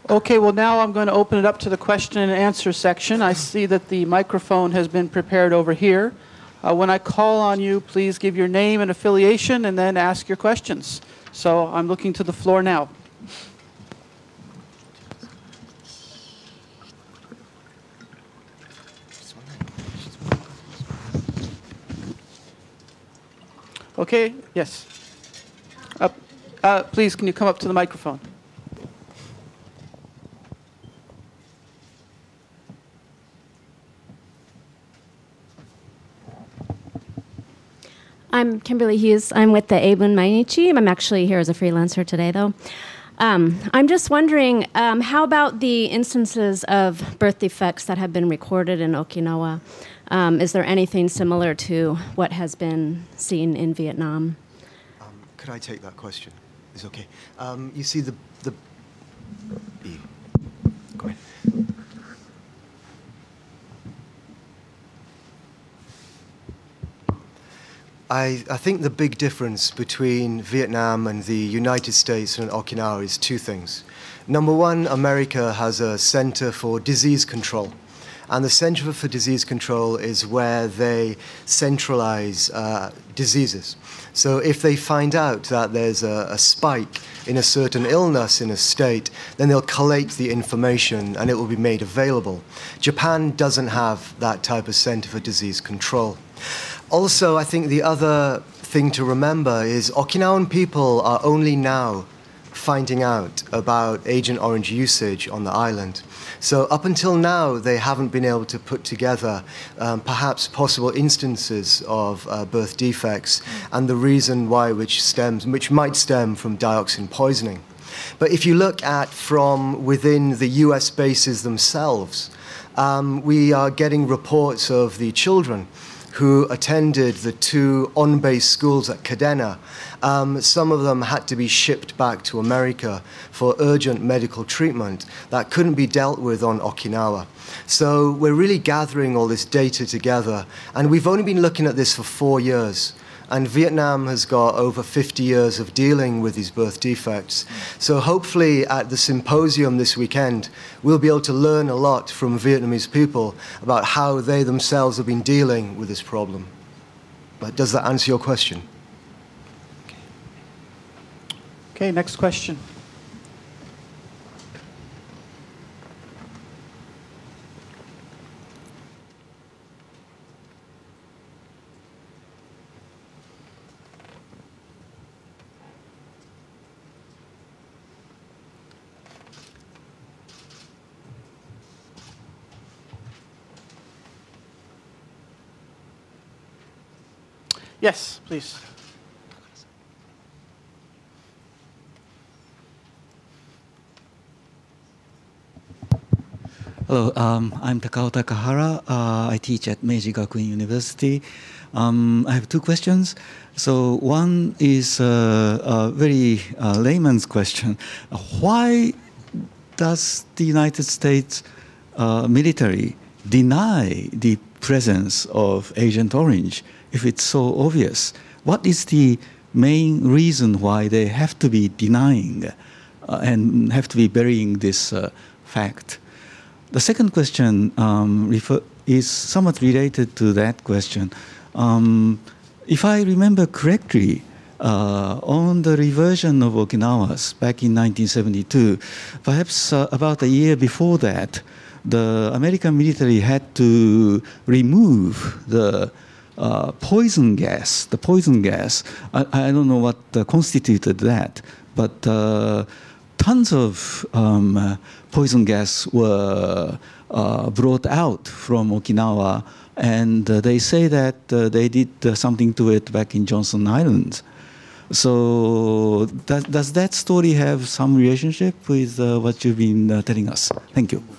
Okay, well now I'm going to open it up to the question and answer section. I see that the microphone has been prepared over here. Uh, when I call on you, please give your name and affiliation and then ask your questions. So I'm looking to the floor now. Okay, yes. Uh, uh, please, can you come up to the microphone? I'm Kimberly Hughes. I'm with the Eibun Mainichi. I'm actually here as a freelancer today, though. Um, I'm just wondering, um, how about the instances of birth defects that have been recorded in Okinawa? Um, is there anything similar to what has been seen in Vietnam? Um, could I take that question? It's okay. Um, you see the the. Go ahead. I, I think the big difference between Vietnam and the United States and Okinawa is two things. Number one, America has a Center for Disease Control. And the Center for Disease Control is where they centralize uh, diseases. So if they find out that there's a, a spike in a certain illness in a state, then they'll collate the information and it will be made available. Japan doesn't have that type of Center for Disease Control. Also, I think the other thing to remember is Okinawan people are only now finding out about Agent Orange usage on the island. So up until now, they haven't been able to put together um, perhaps possible instances of uh, birth defects and the reason why which stems, which might stem from dioxin poisoning. But if you look at from within the U S bases themselves, um, we are getting reports of the children who attended the two on-base schools at Kadena. Um, some of them had to be shipped back to America for urgent medical treatment that couldn't be dealt with on Okinawa. So we're really gathering all this data together, and we've only been looking at this for four years. And Vietnam has got over fifty years of dealing with these birth defects. So hopefully at the symposium this weekend, we'll be able to learn a lot from Vietnamese people about how they themselves have been dealing with this problem. But does that answer your question? Okay, okay, next question. Yes, please. Hello, um, I'm Takao Takahara. Uh, I teach at Meiji Gakuin University. Um, I have two questions. So one is uh, a very uh, layman's question. Why does the United States uh, military deny the presence of Agent Orange if it's so obvious? What is the main reason why they have to be denying uh, and have to be burying this uh, fact? The second question um, refer is somewhat related to that question. Um, if I remember correctly, uh, on the reversion of Okinawa's back in nineteen seventy-two, perhaps uh, about a year before that, the American military had to remove the uh, poison gas, the poison gas. I, I don't know what uh, constituted that, but uh, tons of um, uh, poison gas were uh, brought out from Okinawa, and uh, they say that uh, they did uh, something to it back in Johnson Island. So does, does that story have some relationship with uh, what you've been uh, telling us? Thank you.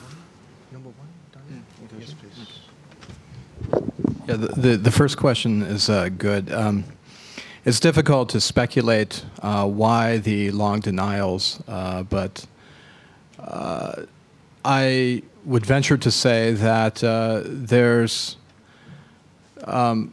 Yeah, the, the, the first question is uh, good. Um, it's difficult to speculate uh, why the long denials, uh, but uh, I would venture to say that uh, there's um,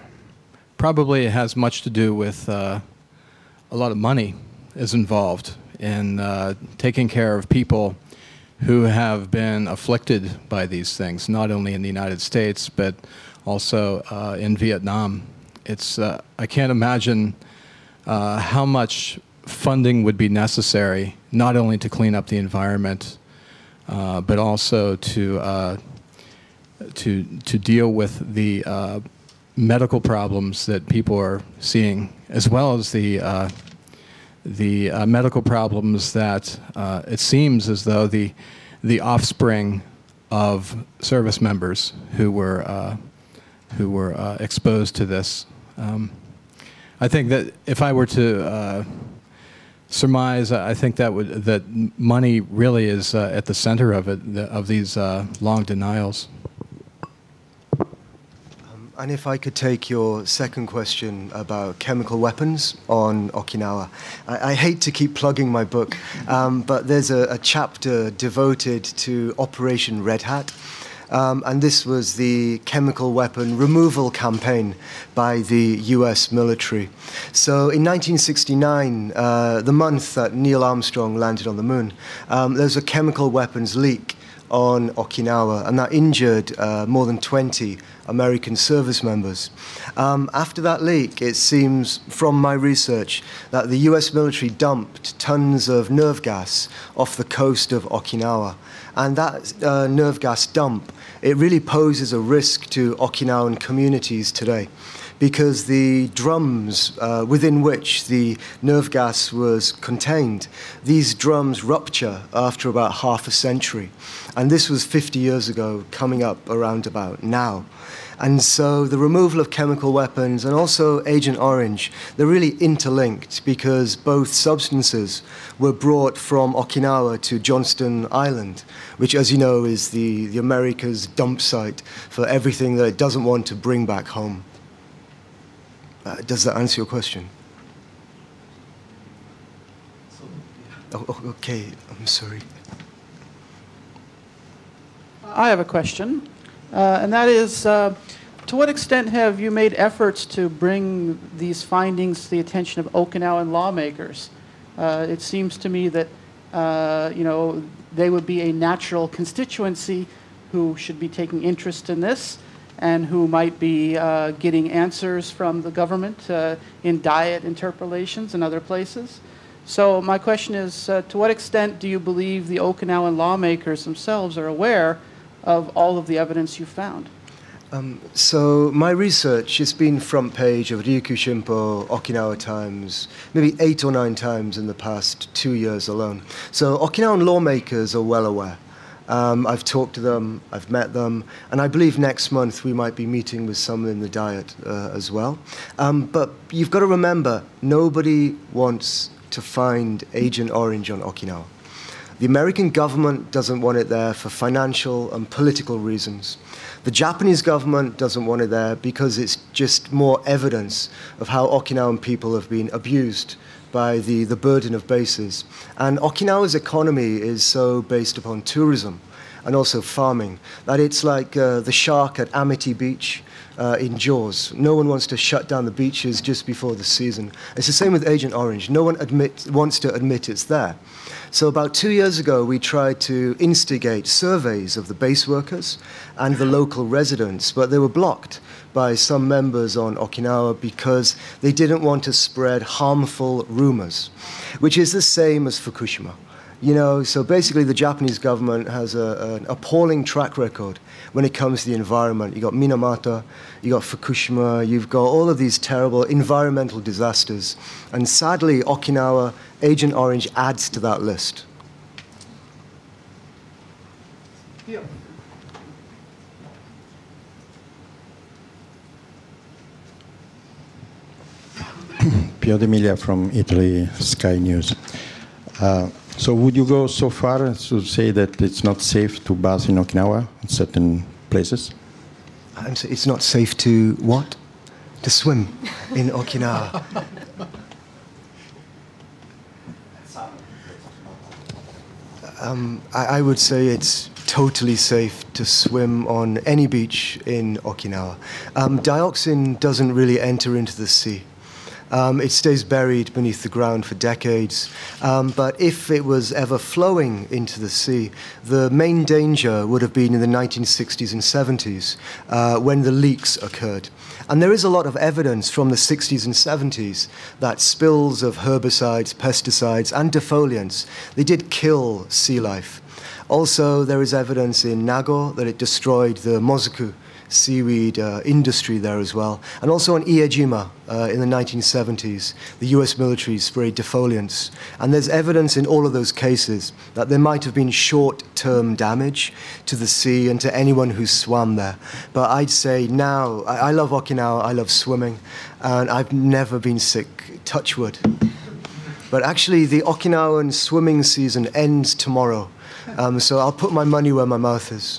probably it has much to do with uh, a lot of money is involved in uh, taking care of people who have been afflicted by these things, not only in the United States, but also uh, in Vietnam. It's, uh, I can't imagine uh, how much funding would be necessary, not only to clean up the environment, uh, but also to, uh, to, to deal with the uh, medical problems that people are seeing, as well as the, uh, the uh, medical problems that uh, it seems as though the, the offspring of service members who were, uh, who were uh, exposed to this. Um, I think that if I were to uh, surmise, I think that would that money really is uh, at the center of it, the, of these uh, long denials. Um, and if I could take your second question about chemical weapons on Okinawa, I, I hate to keep plugging my book, um, but there's a, a chapter devoted to Operation Red Hat. Um, and this was the chemical weapon removal campaign by the U S military. So in nineteen sixty-nine, uh, the month that Neil Armstrong landed on the moon, um, there was a chemical weapons leak on Okinawa, and that injured uh, more than twenty American service members. Um, after that leak, it seems from my research that the U S military dumped tons of nerve gas off the coast of Okinawa. And that uh, nerve gas dump, it really poses a risk to Okinawan communities today, because the drums uh, within which the nerve gas was contained, these drums rupture after about half a century. And this was fifty years ago, coming up around about now. And so the removal of chemical weapons and also Agent Orange, they're really interlinked, because both substances were brought from Okinawa to Johnston Island, which, as you know, is the, the America's dump site for everything that it doesn't want to bring back home. Uh, does that answer your question? Oh, okay, I'm sorry. I have a question, uh, and that is, uh, to what extent have you made efforts to bring these findings to the attention of Okinawan lawmakers? Uh, it seems to me that, uh, you know, they would be a natural constituency who should be taking interest in this, and who might be uh, getting answers from the government uh, in diet interpolations and other places. So my question is, uh, to what extent do you believe the Okinawan lawmakers themselves are aware of all of the evidence you found? Um, so my research has been front page of Ryukyu Shimpo, Okinawa Times, maybe eight or nine times in the past two years alone. So Okinawan lawmakers are well aware. Um, I've talked to them, I've met them, and I believe next month we might be meeting with some in the Diet uh, as well. Um, but you've got to remember, nobody wants to find Agent Orange on Okinawa. The American government doesn't want it there for financial and political reasons. The Japanese government doesn't want it there because it's just more evidence of how Okinawan people have been abused by the, the burden of bases. And Okinawa's economy is so based upon tourism and also farming that it's like uh, the shark at Amity Beach uh, in Jaws. No one wants to shut down the beaches just before the season. It's the same with Agent Orange. No one admit, wants to admit it's there. So about two years ago, we tried to instigate surveys of the base workers and the local residents, but they were blocked by some members on Okinawa because they didn't want to spread harmful rumors, which is the same as Fukushima. You know, so basically the Japanese government has a, an appalling track record when it comes to the environment. You've got Minamata, you've got Fukushima, you've got all of these terrible environmental disasters. And sadly, Okinawa, Agent Orange adds to that list. Yeah. Pio D'Emilia from Italy, Sky News. Uh, so would you go so far as to say that it's not safe to bath in Okinawa in certain places? I'm so, it's not safe to what? To swim in Okinawa. um, I, I would say it's totally safe to swim on any beach in Okinawa. Um, dioxin doesn't really enter into the sea. Um, it stays buried beneath the ground for decades. Um, but if it was ever flowing into the sea, the main danger would have been in the nineteen sixties and seventies uh, when the leaks occurred. And there is a lot of evidence from the sixties and seventies that spills of herbicides, pesticides, and defoliants, they did kill sea life. Also, there is evidence in Nago that it destroyed the mozuku seaweed uh, industry there as well. And also in Iejima uh, in the nineteen seventies, the U S military sprayed defoliants. And there's evidence in all of those cases that there might have been short-term damage to the sea and to anyone who swam there. But I'd say now, I, I love Okinawa, I love swimming, and I've never been sick, touch wood. But actually, the Okinawan swimming season ends tomorrow. Um, so I'll put my money where my mouth is.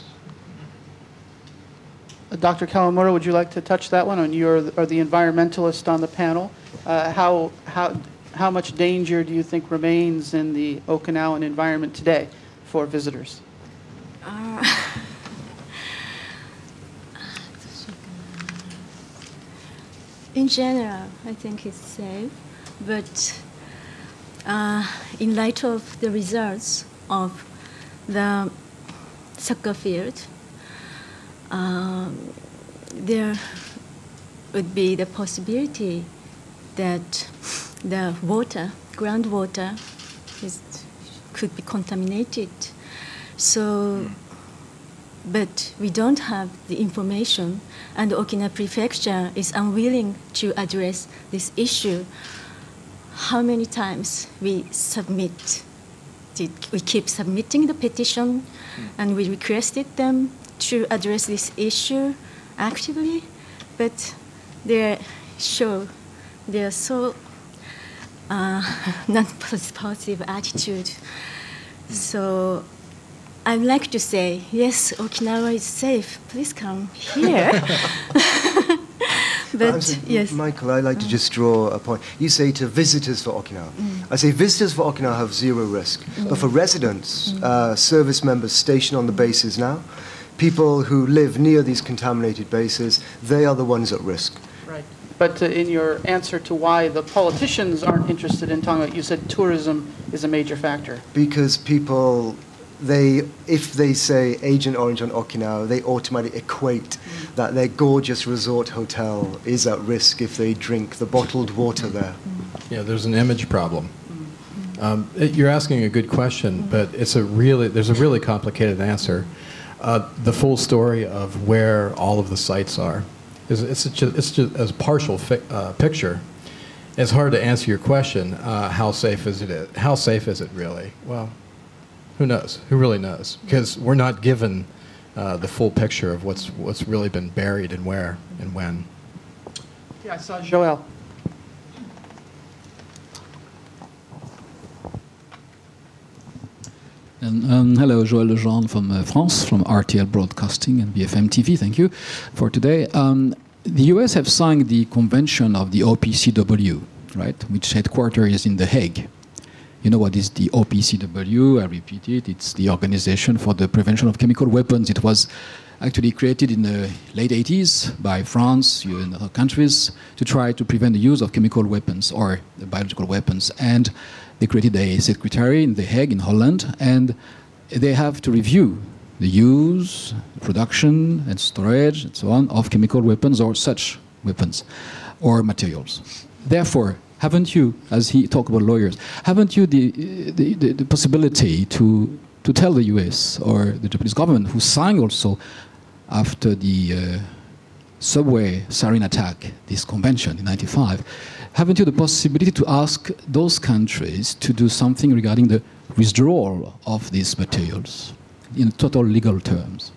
Doctor Kawamura, would you like to touch that one? And you are the, are the environmentalist on the panel. Uh, how, how, how much danger do you think remains in the Okinawan environment today for visitors? Uh, in general, I think it's safe. But uh, in light of the results of the soccer field, um, there would be the possibility that the water, groundwater, is, could be contaminated. So, but we don't have the information, and Okinawa Prefecture is unwilling to address this issue. How many times we submit? Did we keep submitting the petition, and we requested them to address this issue actively, but they're sure they're so uh, non-positive attitude. So I'd like to say, yes, Okinawa is safe. Please come here. But saying, yes, Michael, I'd like to just draw a point. You say to visitors for Okinawa. Mm. I say visitors for Okinawa have zero risk. Mm. But for residents, mm. uh, service members stationed on the bases now, people who live near these contaminated bases, they are the ones at risk. Right. But uh, in your answer to why the politicians aren't interested in talking about, you said tourism is a major factor. Because people, they, if they say Agent Orange on Okinawa, they automatically equate mm. that their gorgeous resort hotel is at risk if they drink the bottled water there. Yeah, there's an image problem. Um, it, you're asking a good question, but it's a really, there's a really complicated answer. Uh, the full story of where all of the sites are is it's just, it's just a partial fi uh, picture. It's hard to answer your question. Uh, how safe is it? How safe is it really? Well, who knows? Who really knows? Because we're not given uh, the full picture of what's what's really been buried and where and when. Yeah, I saw Joël. And, um, hello, Joël Lejean from uh, France, from R T L Broadcasting and B F M T V. Thank you for today. Um, the U S have signed the convention of the O P C W, right, which headquarters is in The Hague. You know what is the O P C W? I repeat it. It's the Organization for the Prevention of Chemical Weapons. It was actually created in the late eighties by France and other countries to try to prevent the use of chemical weapons or biological weapons. And they created a secretary in The Hague, in Holland, and they have to review the use, production, and storage, and so on, of chemical weapons or such weapons or materials. Therefore, haven't you, as he talked about lawyers, haven't you the, the, the, the possibility to, to tell the U S or the Japanese government, who signed also after the uh, subway sarin attack, this convention in ninety-five, haven't you the possibility to ask those countries to do something regarding the withdrawal of these materials in total legal terms?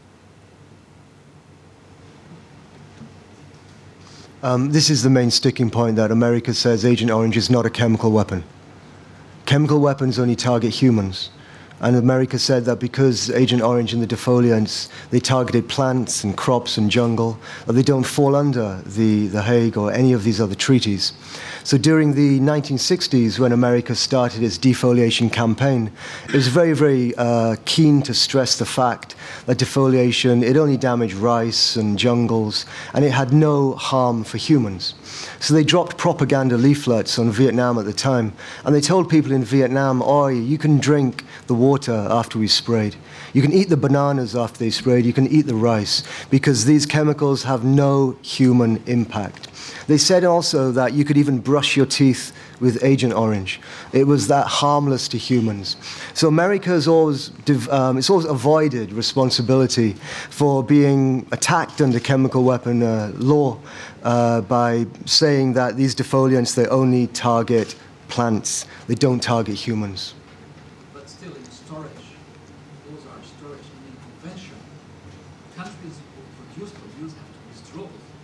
Um, this is the main sticking point, that America says Agent Orange is not a chemical weapon. Chemical weapons only target humans. And America said that because Agent Orange and the defoliants, they targeted plants and crops and jungle, that they don't fall under the, the Hague or any of these other treaties. So during the nineteen sixties, when America started its defoliation campaign, it was very, very uh, keen to stress the fact that defoliation, it only damaged rice and jungles, and it had no harm for humans. So they dropped propaganda leaflets on Vietnam at the time, and they told people in Vietnam, oh, you can drink the water after we sprayed. You can eat the bananas after they sprayed. You can eat the rice, because these chemicals have no human impact. They said also that you could even brush your teeth with Agent Orange. It was that harmless to humans. So America has always, um, it's always avoided responsibility for being attacked under chemical weapon uh, law uh, by saying that these defoliants, they only target plants. They don't target humans. But still, in storage, those are storage in convention. Countries who produce produce have to withdraw.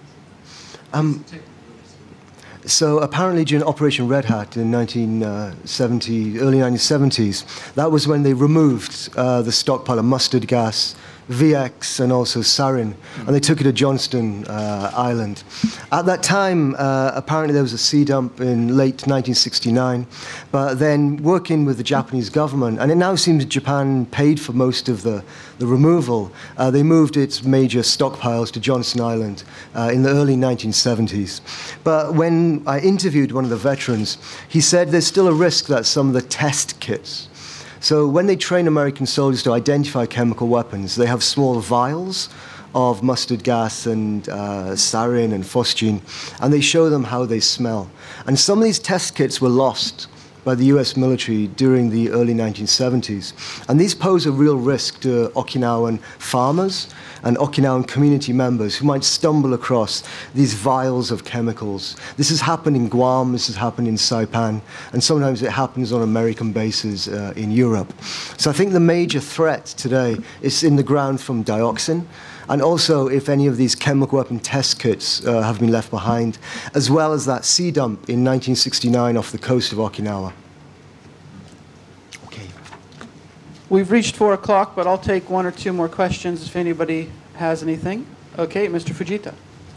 Um, So apparently during Operation Red Hat in nineteen seventy, early nineteen seventies, that was when they removed uh, the stockpile of mustard gas, V X, and also sarin, and they took it to Johnston uh, Island. At that time, uh, apparently there was a sea dump in late nineteen sixty-nine, but then working with the Japanese government, and it now seems Japan paid for most of the, the removal, uh, they moved its major stockpiles to Johnston Island uh, in the early nineteen seventies. But when I interviewed one of the veterans, he said there's still a risk that some of the test kits, so when they train American soldiers to identify chemical weapons, they have small vials of mustard gas and uh, sarin and phosgene, and they show them how they smell. And some of these test kits were lost by the U S military during the early nineteen seventies. And these pose a real risk to Okinawan farmers and Okinawan community members who might stumble across these vials of chemicals. This has happened in Guam, this has happened in Saipan, and sometimes it happens on American bases uh, in Europe. So I think the major threat today is in the ground from dioxin, and also if any of these chemical weapon test kits uh, have been left behind, as well as that sea dump in nineteen sixty-nine off the coast of Okinawa. Okay. We've reached four o'clock, but I'll take one or two more questions if anybody has anything. Okay, Mister Fujita.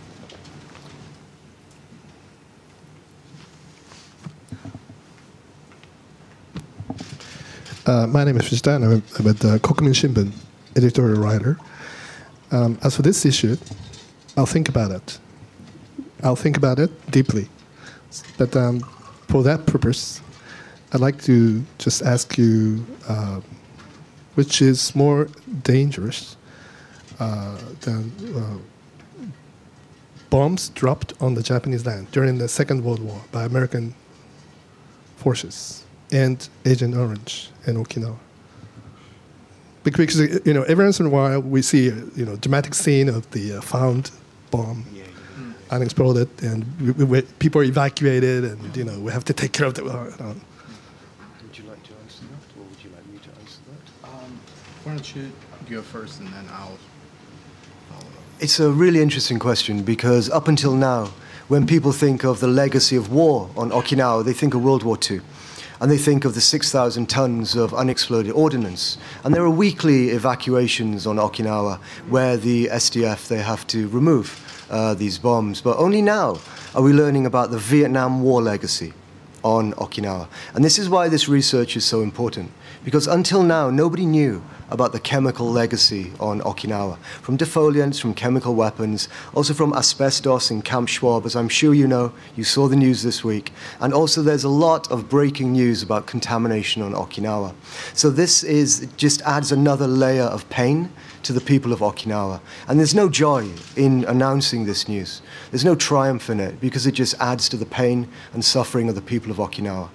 Uh, my name is Fujita, and I'm, I'm at the Kokumin Shimbun, editorial writer. Um, as for this issue, I'll think about it. I'll think about it deeply. But um, for that purpose, I'd like to just ask you, uh, which is more dangerous uh, than uh, bombs dropped on the Japanese land during the Second World War by American forces and Agent Orange in Okinawa? Because, you know, every once in a while we see, you know, dramatic scene of the uh, found bomb, yeah, yeah. unexploded, and we, we, people are evacuated, and, you know, we have to take care of the... Uh, uh, Would you like to answer that, or would you like me to answer that? Um, why don't you go first, and then I'll follow up. It's a really interesting question, because up until now, when people think of the legacy of war on Okinawa, they think of World War Two. And they think of the six thousand tons of unexploded ordnance. And there are weekly evacuations on Okinawa where the S D F, they have to remove uh, these bombs. But only now are we learning about the Vietnam War legacy on Okinawa. And this is why this research is so important, because until now, nobody knew about the chemical legacy on Okinawa, from defoliants, from chemical weapons, also from asbestos in Camp Schwab, as I'm sure you know, you saw the news this week. And also there's a lot of breaking news about contamination on Okinawa. So this is just adds another layer of pain to the people of Okinawa. And there's no joy in announcing this news. There's no triumph in it, because it just adds to the pain and suffering of the people of Okinawa.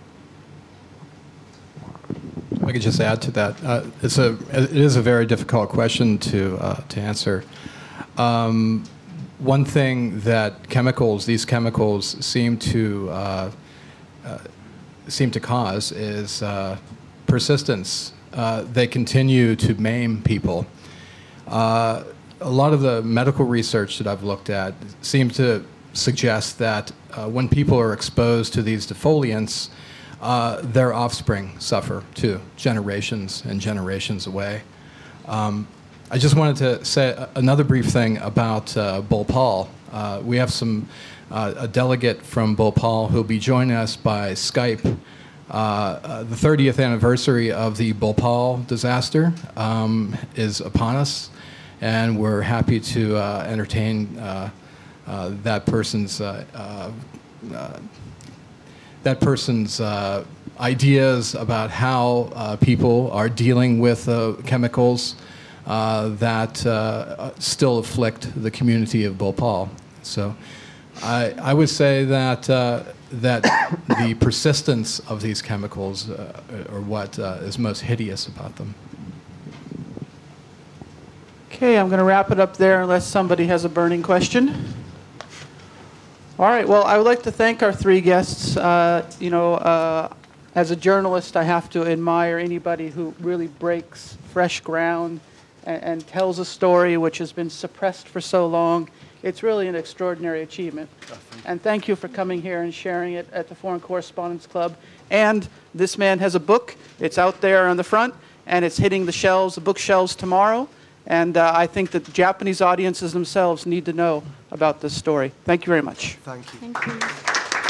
I could just add to that. Uh, it's a, it is a very difficult question to, uh, to answer. Um, one thing that chemicals, these chemicals seem to, uh, uh, seem to cause is uh, persistence. Uh, they continue to maim people. Uh, a lot of the medical research that I've looked at seems to suggest that uh, when people are exposed to these defoliants, uh, their offspring suffer too, generations and generations away. Um, I just wanted to say another brief thing about uh, Bhopal. Uh, we have some uh, a delegate from Bhopal who will be joining us by Skype. Uh, uh, the thirtieth anniversary of the Bhopal disaster um, is upon us, and we're happy to uh, entertain uh, uh, that person's uh, uh, uh, that person's uh, ideas about how uh, people are dealing with uh, chemicals uh, that uh, still afflict the community of Bhopal. So I, I would say that, uh, that the persistence of these chemicals uh, are what uh, is most hideous about them. Okay, I'm going to wrap it up there unless somebody has a burning question. All right, well, I would like to thank our three guests. Uh, you know, uh, as a journalist, I have to admire anybody who really breaks fresh ground and, and tells a story which has been suppressed for so long. It's really an extraordinary achievement. Oh, thank and thank you for coming here and sharing it at the Foreign Correspondents Club. And this man has a book. It's out there on the front, and it's hitting the shelves, the bookshelves tomorrow. And uh, I think that the Japanese audiences themselves need to know about this story. Thank you very much. Thank you. Thank you.